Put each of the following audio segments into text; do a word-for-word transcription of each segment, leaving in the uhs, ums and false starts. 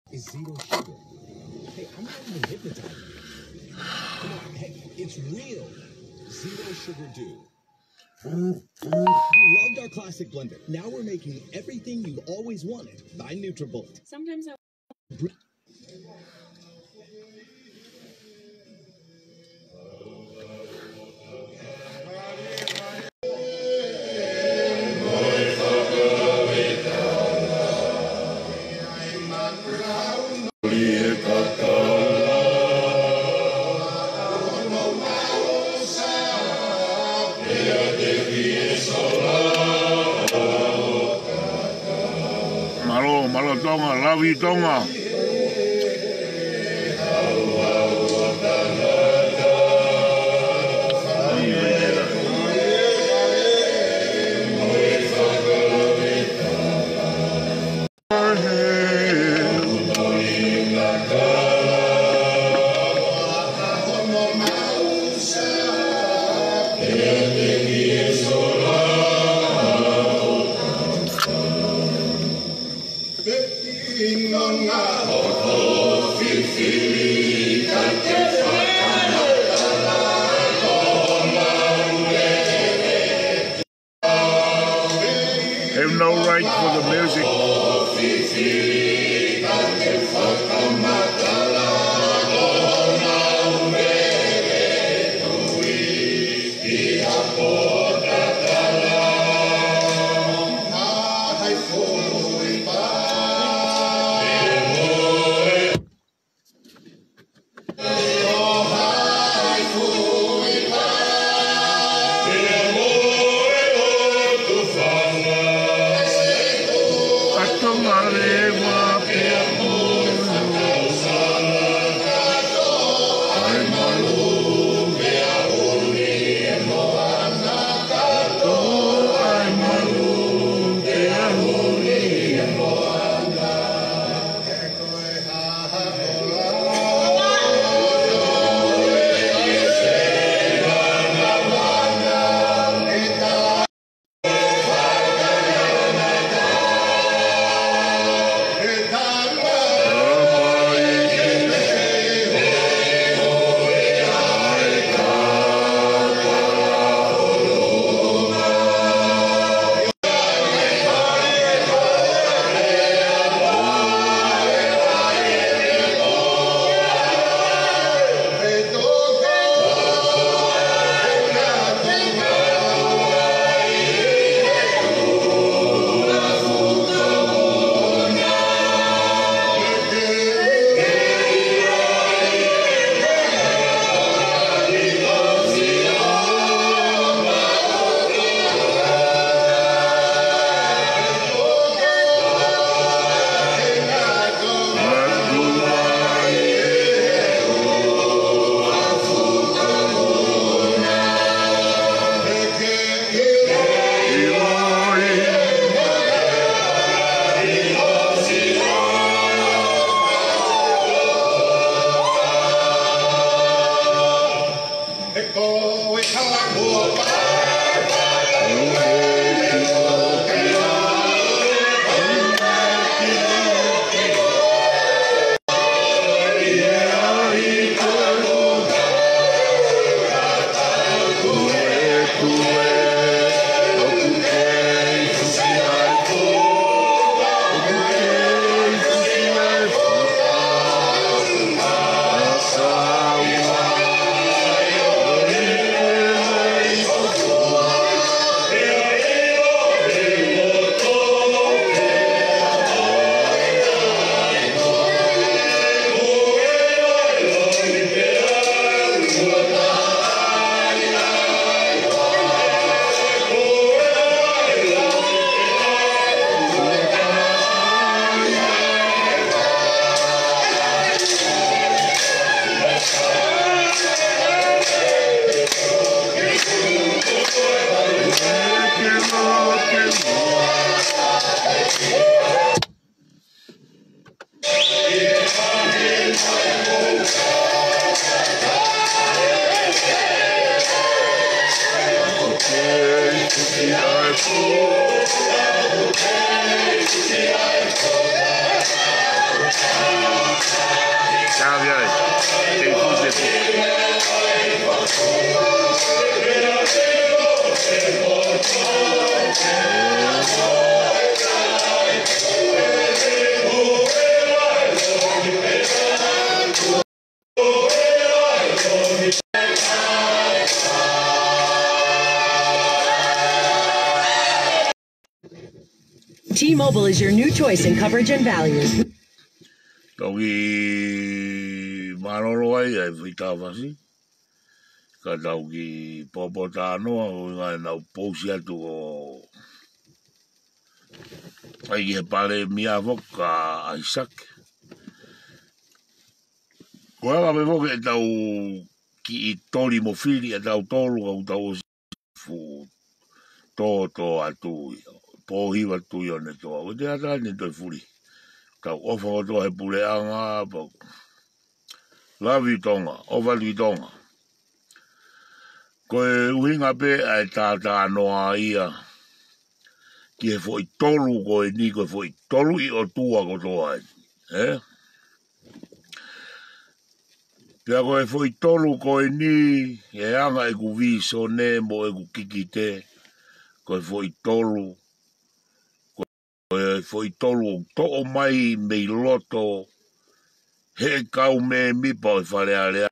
is zero sugar. Hey, I'm not even hypnotizing you. Come on, hey, it's real. Zero sugar dew. You loved our classic blender. Now we're making everything you've always wanted by Nutrabolt. Sometimes I... Malo, malo tonga, lavi tonga. Have no right for the music. T-Mobile is your new choice in coverage and value. Tauki maroro ai e whita wasi. Ka tauki popo tānoa o ngai nau pousi atu o ai he pare mia voka Isaac. Ko anga me voke e tau ki i tori mo whiri e tau tolu au tau o fu tō tō atu po hiwa tu yo ne tō. O te ata ni toi furi. Tau ofa o tō he pule anga pa. Love you tonga, ofa you tonga. Ko e uhinga pe ai tātā noa ia. Ki he fo i tolu ko e ni ko e fo i tolu i o tua ko tō ai. Eh? Pea ko e fo i tolu ko e ni e anga e ku viso ne mo e ku kikite. Ko e fo i tolu. Ko e fo i tolu to o mai me loto. He kau me mipa o e whare area.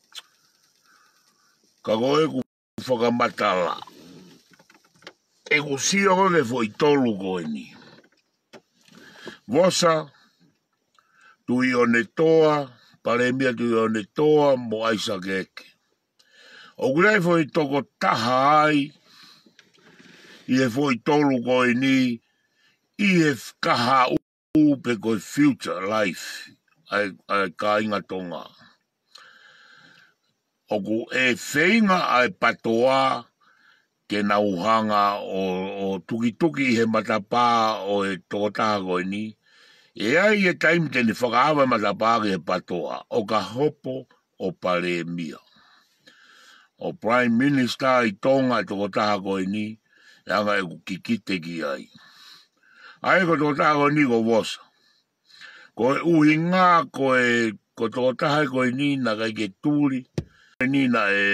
Ka ko e ku whakamatala. E ku sio ko e fo i tolu ko e ni. Vosa, tu i o ne toa, pare mia tu i o ne toa mo aisa keke. O kurei fo i toko taha ai, i e fo i tolu ko e ni, i e kaha upe ko e future life, ai, ai ka inga tonga. O ku e whainga ai patoa, ke na uhanga o, o tuki tuki he matapā o e tōtaha koe ni. E ai e taimi tene whakaawa matapā ke he patoa, o ka hopo o pare mia. O Prime Minister i tonga e tōtaha koe ni, e anga e ku kikite ki ai. Ai ko tōtaha koe ni ko vosa. Ko e uhi ngā ko e ko tōtaha koe ni na kai ke tūri. Ni na e...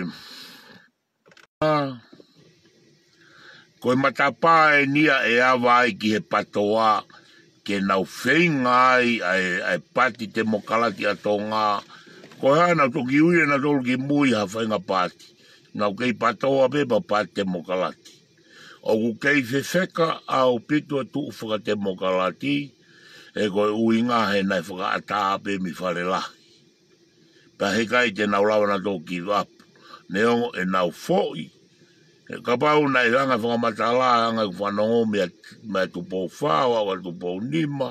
Ko e matapā e nia e awa ai ki he patoa ke nau whainga ai ai pati te mokalati a tō ngā. Ko e hana toki ui e na tolu ki mui ha whainga pati. Nau kei patoa pepa pati te mokalati. O ku kei whewheka au pitua tuu whaka te mokalati e ko e ui ngā he nai whaka ataape mi whare lahi. Pa he kai te nau lawa na tō ki wapu. Neongo e nau fōi. E ka pau nai hanga whakamatala hanga ku whanongo mea, mea tupou whawa wa tupou nima.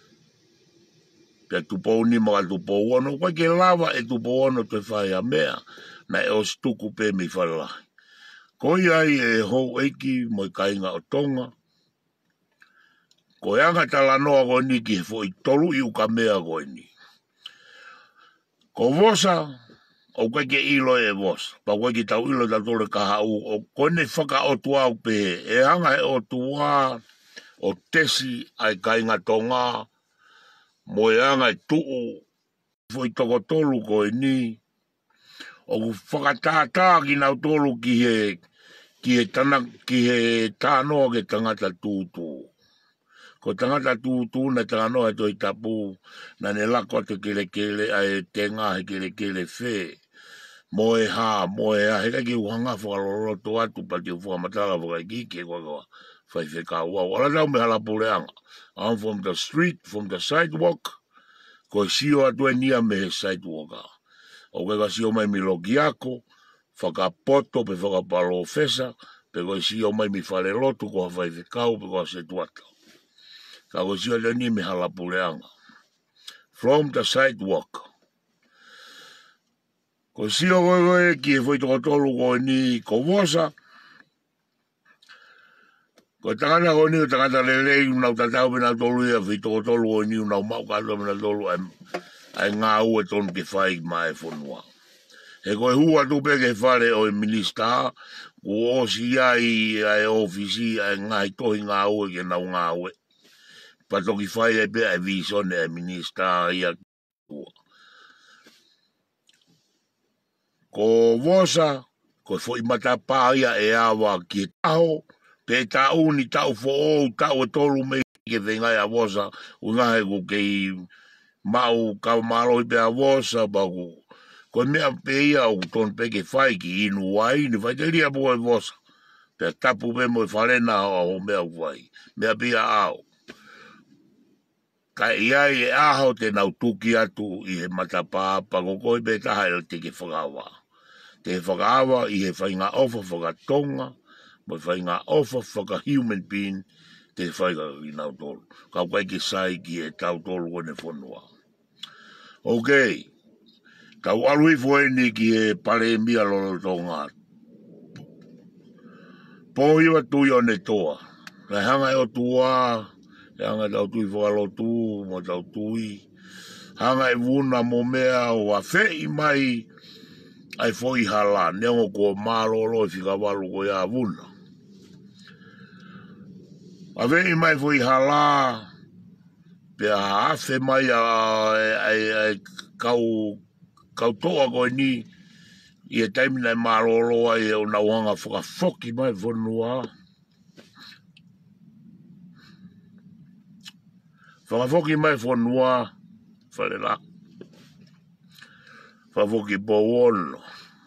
Pea tupou nima wa tupou ono. Kwa ke lava e tupou ono te whai a mea na e o stuku pe mi whalahi. Ko iai e hou eiki mo i kainga o tonga. Ko e anga tala noa koe ni ki he fo i tolu i uka mea koe ni. Ko vosa... O koe ke ilo e vos, pa koe ki tau ilo ta tole kaha u, o kone whaka o tua u pe, e hanga he o tua, o tesi ai kainga tonga, mo e hanga e tuu, foi toko tolu koe ni, o ku whakatātā ki nau tolu ki he, ki he, tana, ki he tānoa ke tangata tūtū. Ko tangata tūtū na tānoa e toi tapu, na ne lako te kele kele, ai te ngā he kele kele whē. Mo e ha, mo e ha, heka ki uhanga whakaloroto atu pa te whakamatala whakaikike kwa kwa whai wheka ua. Wala tau me halapureanga. I'm from the street, from the sidewalk, ko sio atu e nia me he sidewalka. O keka sio mai mi loki ako, whakapoto pe whakapalo fesa, pe ko sio mai mi whare lotu ko whai whekau pe ko se tuata. Ka ko sio atu e nia me halapureanga. From the sidewalk. Ko sio koe koe ki e whai toko tolu koe ni ko vosa. Ko tangata koe ni o tangata lelei unau tatau pina tolu ia whai toko tolu koe ni unau mau kato pina tolu ai ngā ue tonu ke whai mai whonua. He koe hua tupe ke whare o e minista ku osi ai ai ofisi ai ngā tohi ngā ue ke nau ngā ue. Patoki whai e pe ai visone ai minista ia kua. ko vosa, ko foi matapa ia e awa ki taho, pe ta uni tau fo o tau e tolu me ke venga a vosa, unga he ko kei mau ka malo pe a vosa ba ko ko mea pe ia o ton pe ke fai ki inu wai ni vai teria bo e vosa. Pe tapu pe mo farena o mea vai. Mea pia ao. Ka ia e aho te nau tuki atu i he matapa pa ko koi pe taha e te ke whakawa. Te whakawa i he whainga ofa whakatonga, mo whainga ofa whaka human being, te whainga i nau tolu. Kau kai ke sai ki e tau tolu kone whanua. Ok. Kau alui fueni ki e pare mia lolo tonga. Pohiwa tui o ne toa. Lai hanga e o tua, e hanga tau tui whakalo tu, mo tau tui. Hanga e vuna mo mea o a whei mai, ai foi hala, neongo ko malolo i whikawalu ko ia vuna. A whei mai foi hala, pe a hawhe mai a, a, a, kau, kau toa koe ni, i e taimina e malolo ai e o nauanga whakafoki mai whanua. Whakafoki mai whanua, whalela. Whakafoki po ono.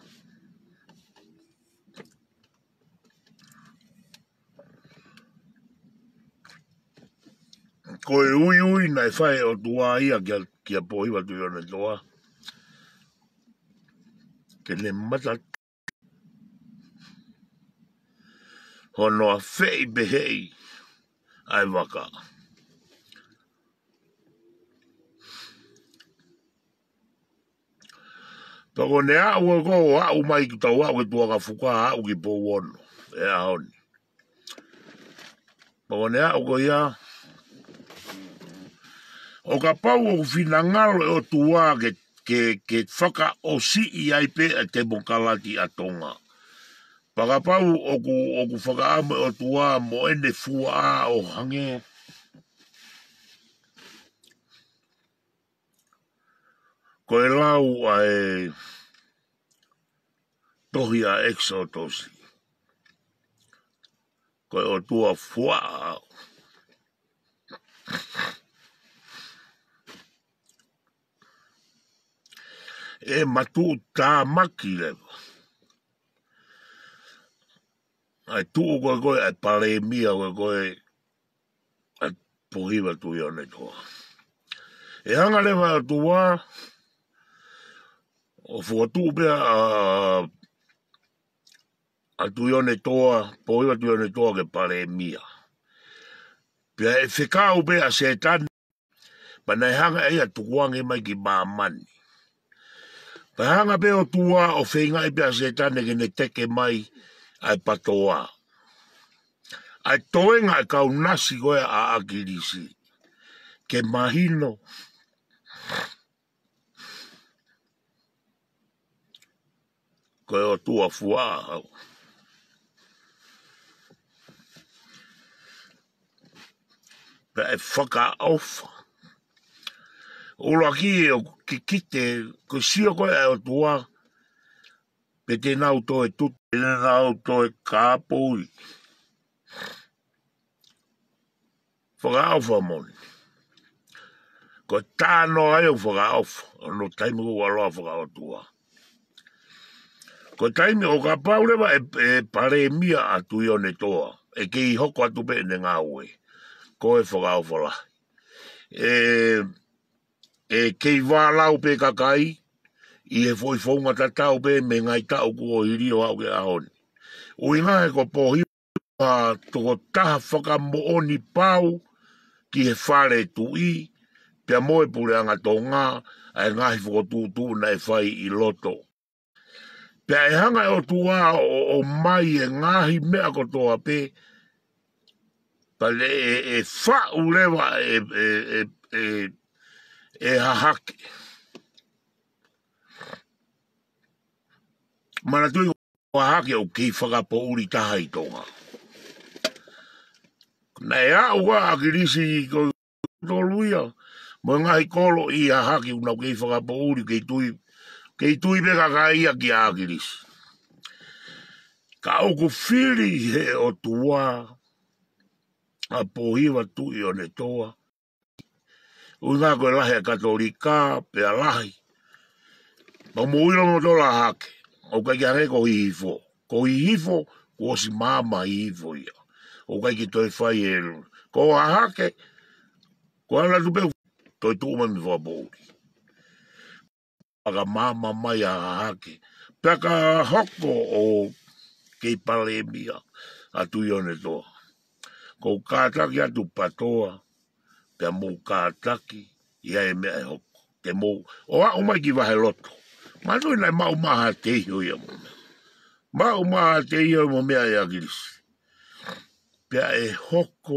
Koe ui ui nai whae o tua ia kia, kia pohiwa tui o ne toa. Ke ne mata hono a whei behei ai waka. Pako ne au e ko au mai ki tau au e tua ka whuka au ki po ono. E a honi. Pako ne au ko ia. O ka pau o whina ngalo e o tua ke, ke, ke whaka o si i ai pe a te mokalati a tonga. Paka pau o ku, o ku whaka ame o tua mo ene fua a o hange. Ko e lau ai tohi a exotosi. Ko e o tua fua a. E matu tā maki lewa. Ai tuu koe koe ai pare mia koe koe ai pohiwa tui o ne toa. E hanga lewa o tua o fua tuu pia a a tui o ne toa, pohiwa tui o ne toa ke pare mia. Pia e whikau pia se tani, pa nei hanga e a tukuange mai ki mamani. Pa hanga pe o tua o whenga i pia se tane ke ne teke mai ai patoa. Ai toenga e kau nasi koe a akirisi. Ke mahino. Koe o tua fua hau. Pe e whaka ofa. Ola ki e o ki kite, ko sio koe e o tua, pe te nau to e tutu, te nau to e kāpoi. Whaka ofa moni. Ko tāno ai o whaka ofa, no taimi ko aloha whaka o tua. Ko taimi o ka paurewa e, e pare mia atu i o ne toa, e ke i hoko atu pe ne ngā ue, ko e whaka ofa la. E... E kei wālau pe kakai, i e foi whaunga tatau pe me ngai tau kua hiri o au ke ahoni. O i ngā e ko pohi a toko taha whakamooni pau ki he whare tu i, pia moe pule anga tō ngā, a e ngahi whakotūtū na e whai i loto. Pia e hanga e o tua o, o mai e ngahi mea kotoa pe, pa le e, e whau lewa e, e, e, e e hahake. Mana tui o hahake o kei whakapo uri taha i tonga. Nei a ua akirisi ko toluia. Mo ngahi kolo i hahake unau kei whakapo uri kei tui ke i tui beka ka ia ki ākiris. Ka oku whiri he o tua, a pohiwa tui o ne toa. Unga koe lahe katolika, pea lahi. Ma muiro mo tola hake, o kai ki hake ko hihifo. Ko hihifo, ko si mama hihifo ia. O kai ki toi whai e lu. Ko hake, ko ala tupe, toi tuuma mi whapouri. Aga mama mai a hake. Pea ka hoko o kei pale mia, a tui o ne toa. Ko kātaki atu patoa, pea mou kātaki, ia e mea e hoko. Ke mou, o a umai ki wahe loto. Matui nai mau maha te iho ia mo mea. Mau maha te iho mo mea ia kirisi. Pea e hoko,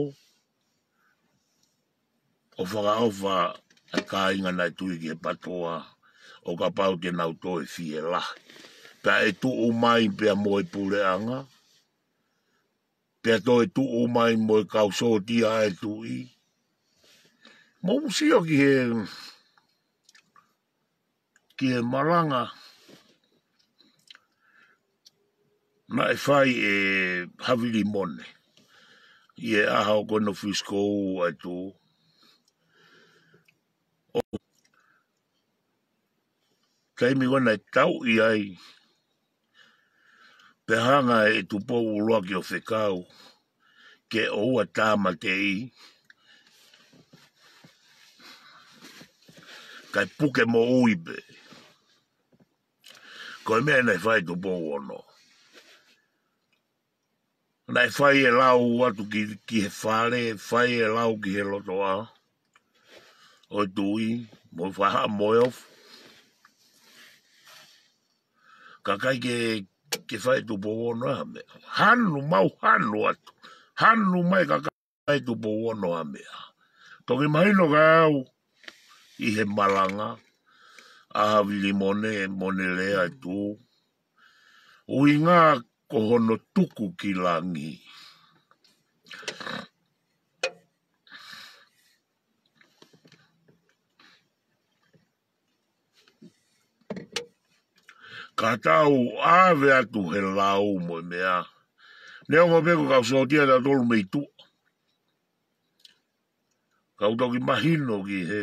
o whakaofa a ka inga nai tui ki e patoa, o ka pau te nau toi fie lahi. Pea e tu umai pea mo e pureanga, pea to e tu umai mo e kausotia e tui. Mo usio ki he, ki he maranga, na e whai e havili mone. I e aha o kono fisko u ai tū. Taimi kona e tau i ai, pe hanga e tupo uloa ki o whekau, ke o ua tāma te i, kai puke mo uibe. Ko e mea nei whai tupo ono. Nei whai e lau atu ki, ki he whare, whai e lau ki he loto a. O tui, mo whaha moe ofu. Ka kai ke, ke whai tupo ono a mea. Hanu, mau hanu atu. Hanu mai ka kai tupo ono a mea. Toki mahino ka au, i he malanga, aha vili mone, mone lea tu. Ui ngā kohono tuku ki langi. Ka tau ave atu he lau mo mea. Neo ngā peko kau sotia ta tolu mei tu. Kau toki mahino ki he.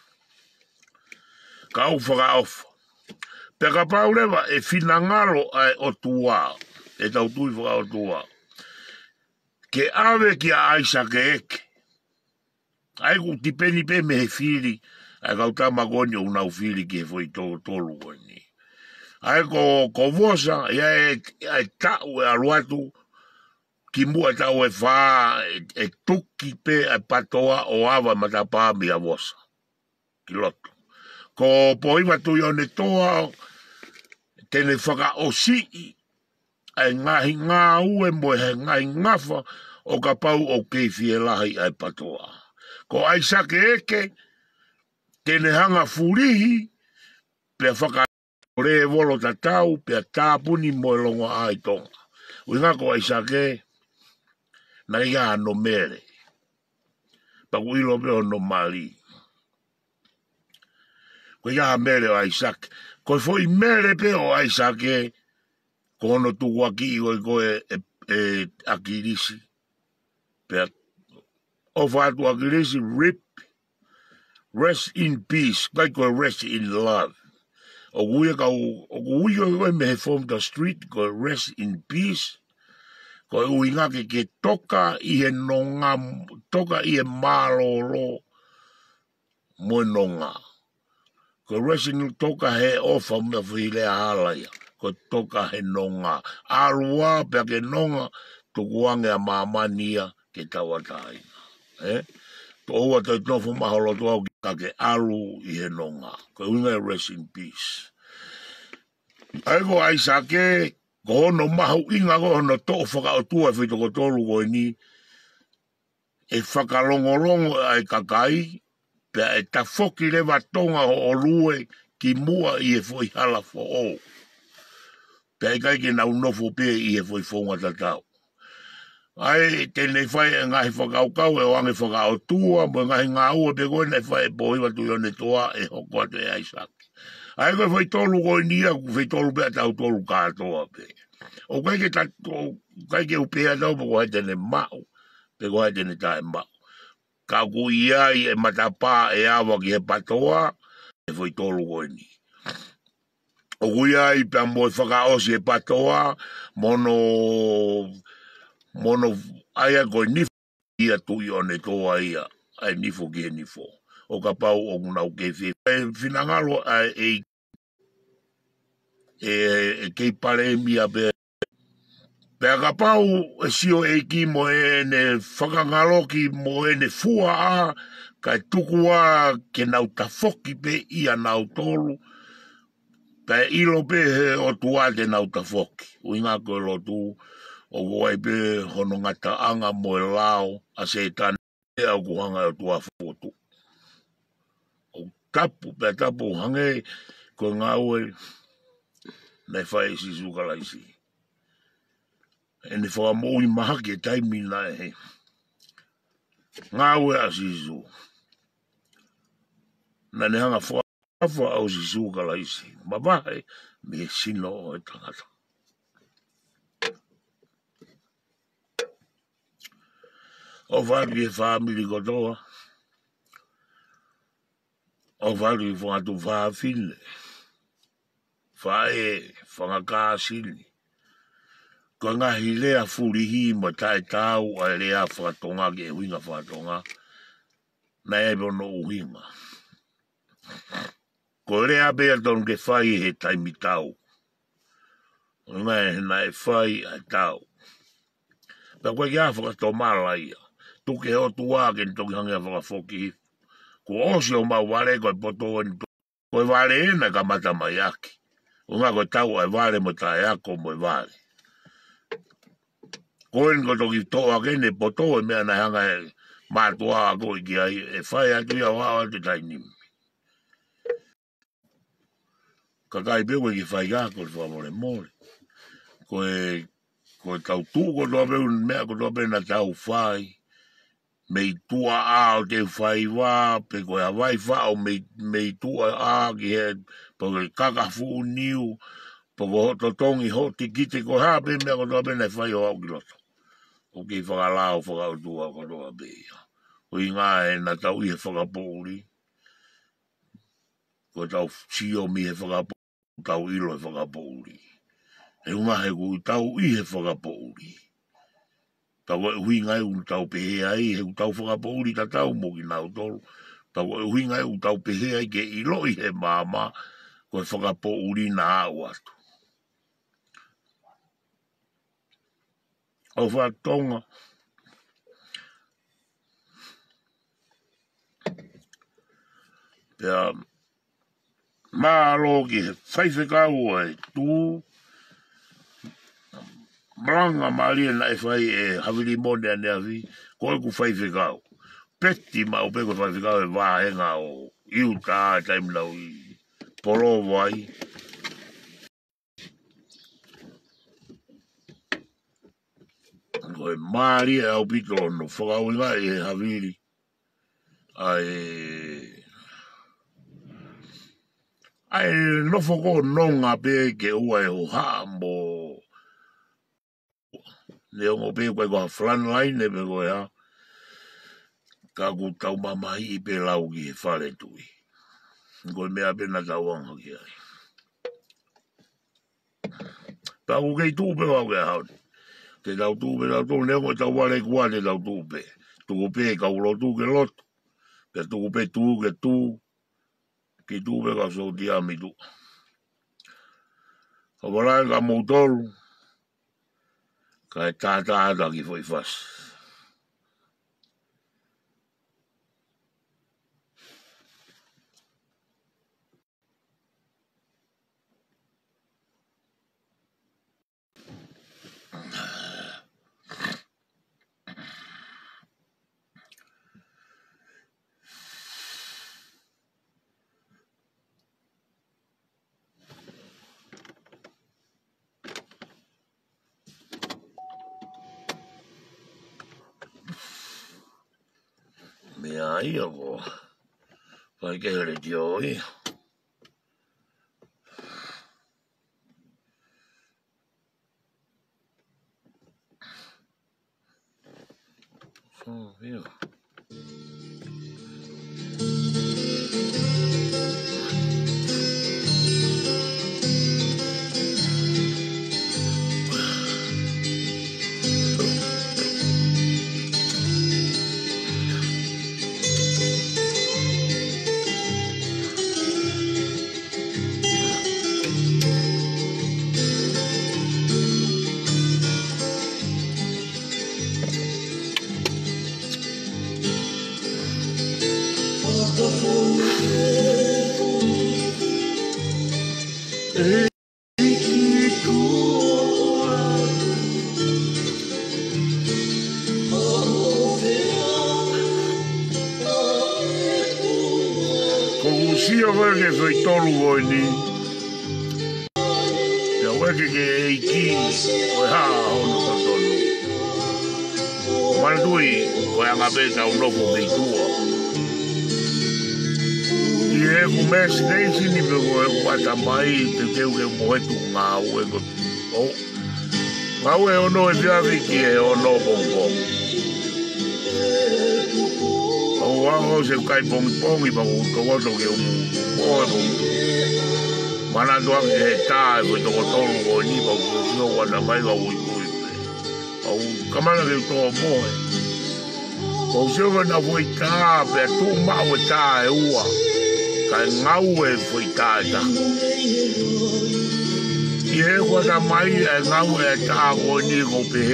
Kau whaka ofa. Peka pau lewa e finangalo ai o tua. E tau tui whaka o tua. Ke ave ki a aisa ke eke. Ai ku tipeni pe me he whiri. Ai kau tamagoni o unau whiri ki he fwoi tolu tolu ni. Ai ko ko vosa ia e, e tau e aluatu ki mua tau e wha e, e tuki pe e patoa o awa matapami a vosa. Ki loto. Ko poiwa tui o ne toa tene whaka o sii ai ngahi ngā ue mo he ngahi ngafa o ka pau o keifi e lahi ai patoa. Ko ai sake eke tene hanga furihi pe whaka re volo tatau pe tāpuni mo e longa ai tonga. Ui ngā ko ai sake na ia no mere. Paku ilo peo no mali. Ko ia mere o ai sake. Ko foi mere peo ai sake ko ono tu waki i ko e, e, e akirisi. Pe o fatu akirisi rip. Rest in peace. Kai ko rest in love. O guia ka o guia ko me he form the street ko rest in peace. Ko uinga ke ke toka i he nonga, toka i he malolo mo nonga. Ko rest in toka he ofa me while halaya. Ko toka he nonga. Arua pe ke nonga tukuange a mamania ke tawatai. Eh? To owa te tofu mahalo to au ka ke aru i he nonga. Ko uinga rest in peace. Ai ko ai sake ko ono mahu inga ko ono to whaka o tua whito ko tolu ko ni e whakalongolongo ai kakai pea e ta whoki lewa tonga ho o lue ki mua i e fwoi hala fo o. Pea e kai ke nau nofo pe i e fwoi whonga tatau. Ai tēnei whai e ngahi whakaukau e wange whakao tua mo ngahi ngā ua pe koe nei whai e pohiwa tu yone toa e hoko atu e ai sake. Ai koe whai tolu koe nia, ku whai tolu pia tau tolu kātoa pe. O kai ke tato, kai ke upea tau po koe tene mau, pe koe tene tae mau. Ka ku iai e matapā e awa ki he patoa, e whai tolu koe ni. O ku iai pia mo e whakaosi e patoa, mono, mono, aia koe nifo ia tui one toa ia, ai nifo ki he nifo. O ka pau o kunau ke whi. E whinangalo e e e kei pare mia pe. Pea ka pau e sio e ki mo e ne whakangaloki mo e ne fua a, kai tuku a ke nau tafoki pe ia nau tolu. Pea ilo pe he o tua te nau tafoki. Uinga koe lo tu o koe pe hono ngata anga mo e lao a se tane e au kuhanga o tua fotu. O tapu, pea tapu hange koe ngaue nei whae si sukalaisi. E ne wha moui maha ke taimi na e he. Ngaue a sisu. Na ne hanga wha awha au si sukalaisi. Ma wahe me sino o e tangata. O whari e whamiri kotoa. O whari e whangatu whaafine. Whae whangakāsini. Ko ngahi lea furihi mo tae tau a lea whakatonga ke huinga whakatonga. Na e bono uhinga. Ko lea bea ton ke whai he taimi tau. Nga e na e whai a tau. Pea koe kia whakatomala ia. Tuke o tua ke ntoki hangia whakafoki. Ko osi o mau wale koe poto o nito. Koe wale ena ka mata mai aki. Nga koe tau ai wale mo tae ako mo e wale. Koen ko toki toa kene poto e mea na hanga e mātua a koe ki ai e whai atu ia wā te tainimi. Ka kai pewe ki whai kako le whamore mōre. Koe, koe tau tū ko toa pewe mea ko toa pewe na tau whai. Mei tua a o te whai wā, pe koe a wai whao mei, mei tua a ki he, po koe kakafu niu, po koe hoto tongi hoti kite koe hape mea ko toa pewe na whai o au ki loto. O ki whakalao whakautua ko toa peia. O i ngā e na tau i he whakapōri. Ko tau sio mi he whakapōri. Tau ilo he whakapōri. E unga he ku tau i he whakapōri. Tau e hui ngai un tau pehe ai he tau whakapōri ta tau mo ki nau tolu. Tau e hui ngai un tau pehe ai ke ilo i he māma. Ko e whakapōri na au atu. O whatonga. Pea, maa lo ki he whaiwhekau e tū. Maranga maalia na e whai e hawiri mone ane awi. Koe ku whaiwhekau. Peti ma upe ko whaiwhekau e wāhenga o iu tā taimnau i polo vai. Koe maalia au pito no whakauinga e hawiri. Ai... Ai nofo ko nonga pe ke ua e ho hambo. Ne ongo pe koe koha frontline e pe koe ha. Ka ku tau mamahi i pe lau ki he whare tui. Koe mea pe na tau anga ki ai. Pa ku kei tūpe wau ke hau. Te tau tūpe tau tūpe ne ongo tau wale kua te tau tūpe. Tuku pe ka ulo tū ke lotu. Pe tuku pe tū ke tū. Ki tūpe ka so ti amitu. Ka warai ka moutolu. Ka e tāta ata ki foi fas. Mea ia ko. Pai ke here ti oi. Oh, yeah. Sia wake whai tolu oi ni. Ia wake ke ei ki oi haa hono ka tolu. Manatui oi anga beta unopo mei tua. I e ku mesi neisi ni me koe wata mai te teu ke mohetu ngā ue ko. Ngā ue ono e whiawi ki e ono bongo. Wango se kai pong pong i ba ko ko to ke mo mo mana do ke ta ko to to ko ni ba ko no wa na mai ga ui ui au kamana ke to mo ko se va na voi ta pe tu ma o ta e ua ka ngau e foi ta ta i e ko na mai e ngau e ta ko ni ko pe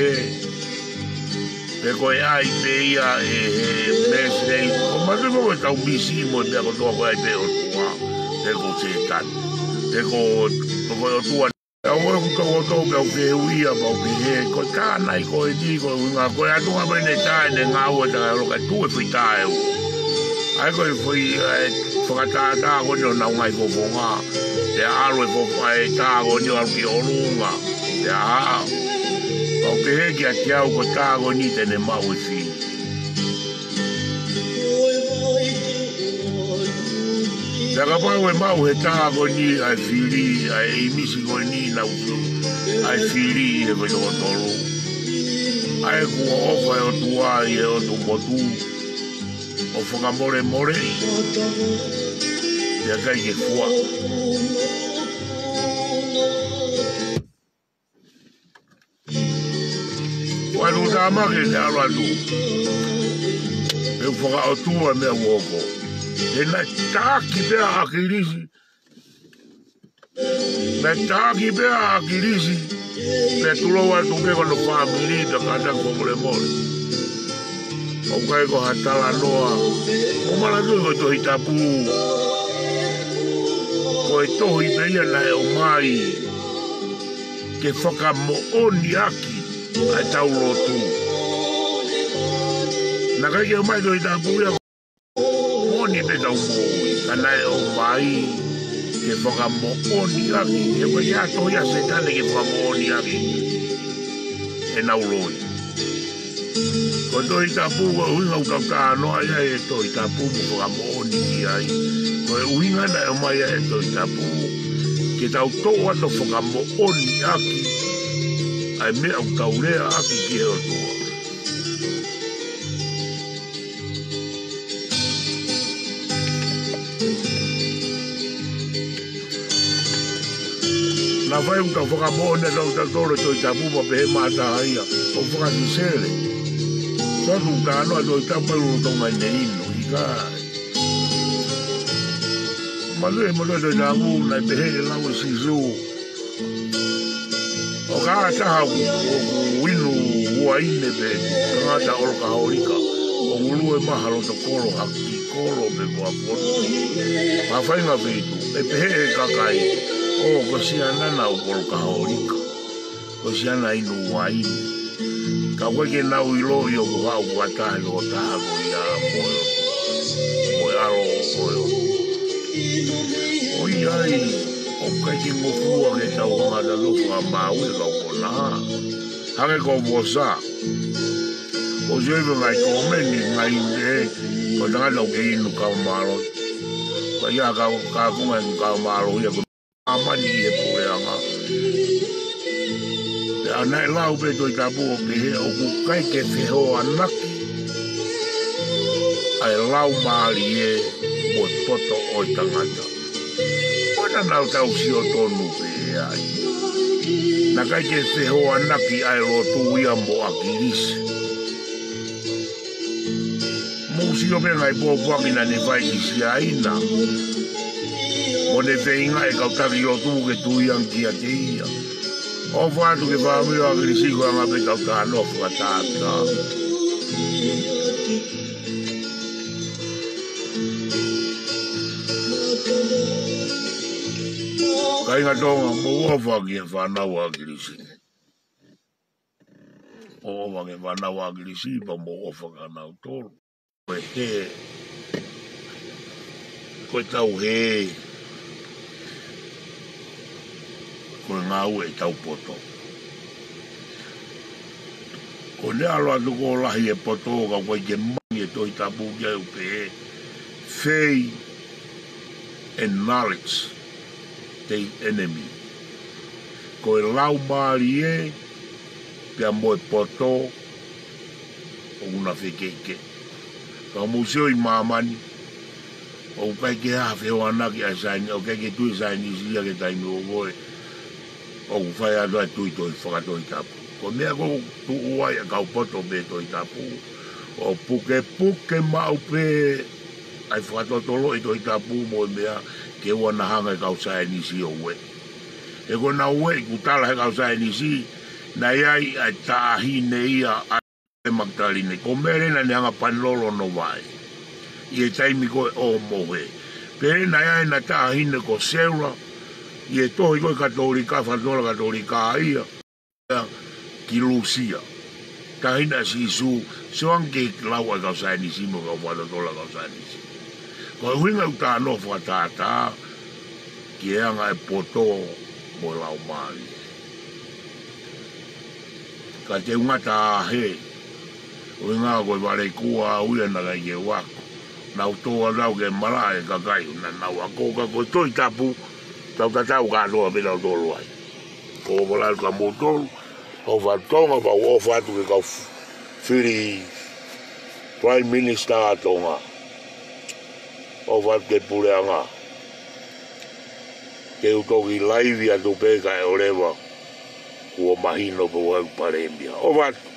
pe ko ai pe ia e mesrei o mate mo ta ubisi mo te ko to ko ai pe o tua te ko se tan te ko ko o tua o ko ko to ko pe uia mo pe ko ta nai ko e di ko nga ko ya tu ba ne ta ne nga o ta lo ka tu e fita e ai ko foi fo ka ta ta ko no na ngai ko bonga te alo e fo ai ta ko ni al ki o lunga ya o ke ki a tiau ko tago ni te ne mau i fi. Taka pau e mau he tago ni ai fili, ai imisi ko ni na usu, ai fili e ko toko tolu. Ai kua ofa e o tua i e o tu motu, o whaka more more i. Ia kai ke fua. Wanu tama ke te alo atu. E whaka o tua mea woko. E na tāki pēa akirisi. Na tāki pēa akirisi. Pēa tuloa atu ke kono whamiri te kata komole mole. O kai ko hatala noa. O mana tui ko tohi tapu. Ko e tohi peia na e o mai. Ke whaka mo oni aki. Ai tau lotu. Na kai ke mai doi tapu ia moni me tau moi. Kana e o mai ke whaka mo oni aki. E ko ia tohi a se tane ke whaka mo oni aki. E nau loi. Ko doi tapu ko uinga utau tā noa ia e doi tapu mo whaka mo oni ki ai. Ko e uinga na e mai e doi tapu. Ke tau tō ato whaka mo oni aki. Ai mea au taurea aki ki e o tua. Na vai un tau whakamone tau tatore toi tapupa pehe mata haia. O whakasisere. Saku tānoa toi taparu tonga neino. I kai. Malue malue toi tapu na pehe e lau e sisu. O ka taha o winu ua ine pe kangata oro ka haorika. O ngulue mahalo to koro haki koro pe kua koto. Ma whainga peitu, e pehe e kakai. O ko siana o koro ka haorika. Ko siana inu ua ine. Ka weke nau ilo i o kuhau kua tahi o taha ko ia moyo. Moyo aro moyo. O iai. O kai ki ngofua ke tau ngata lufu a maui kau kona. Hake ko wosa. O zewe ngai komeni ngai ne. Ko tangata uke inu kau malo. Ko ia kau kakunga inu kau malo. Ia ko amani i he pureanga. Te anai lau pe toi tapu o ke he o ku kai ke whiho anaki. ai lau maali e mo poto o i tangata. Wana nau tau si o tonu pe ai. Na kai ke wheho anaki ai rotu ia mo akirisi. Mousi o penga i pōpuaki na ne whai ki si aina. Mo ne whainga e kautaki o tū ke tūiang ki a te ia. O whātu ke whāmio a kirisi ko anga pe kautaka nofu a tāta. Kai ngā tonga mo whaki e whanau a kirisi. O whaki e whanau a kirisi pa mo whakanau tōru. Koe he, koe tau he, koe ngau e tau poto. Ko ne alo atu ko lahi e poto ka koe ke mangi e toi tapu kia upe he. Faith and knowledge, the enemy. Koe lau maari e, pia moe poto, o una whekeke. Ka museo i mamani, o kai ke hawhi o anaki a saini, o kai ke tui saini sia ke taimi o goe, o whai atu a tui toi whakatoi tapu. Ko mea ko tu uai a kau poto me toi tapu, o puke puke mau pe, ai whakatotolo i toi tapu mo mea, ke ua na hanga e kau saini si o we. E ko na we i kutala he kau saini si, na iai a tāhine ia a Magdalene, ko mere na ne anga panlolo no vai. Ie taimi ko e o mohe. Pere na ia na tāhine ko seura, ie tohi ko e katolika, whatola katolika ia, ki Lucia. Tāhine si su, so anke lau a kau saini si mo kau whatola kau saini si. Ko e huinga uta no whatata, ki e anga e poto mo lau maari. Ka te ungata he, o ngā koe wale kua uia na kai ke wako. Nau toa nau ke mara e kakai, na nau a koka koe toi tapu, tau tatau kātoa pina o tolu ai. Ko wala ka mō tolu, o whatonga pa o whatu ke kau whiri Prime Minister atonga. O whatu ke pure anga. Ke utoki laivi atu peka e orewa, kua mahino pa wau parembia. O whatu.